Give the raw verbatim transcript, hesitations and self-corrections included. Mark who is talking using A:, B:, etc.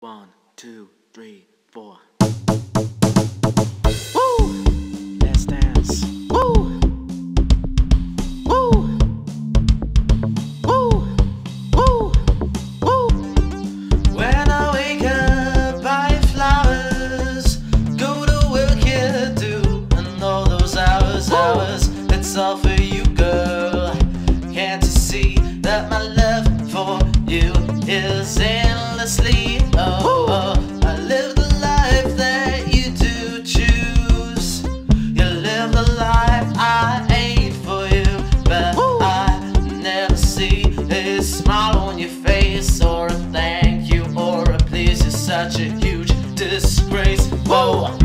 A: One, two, three, four. Woo! Let's dance. Woo! Woo! Woo! Woo! Woo! When I wake up, buy flowers, go to work, yeah, do, and all those hours, Woo! hours, it's all for you, girl. Can't you see that my love for you is endlessly? Oh, oh, I live the life that you do choose. You live the life I ain't for you, but Woo! I never see a smile on your face, or a thank you, or a please. You're such a huge disgrace. Whoa.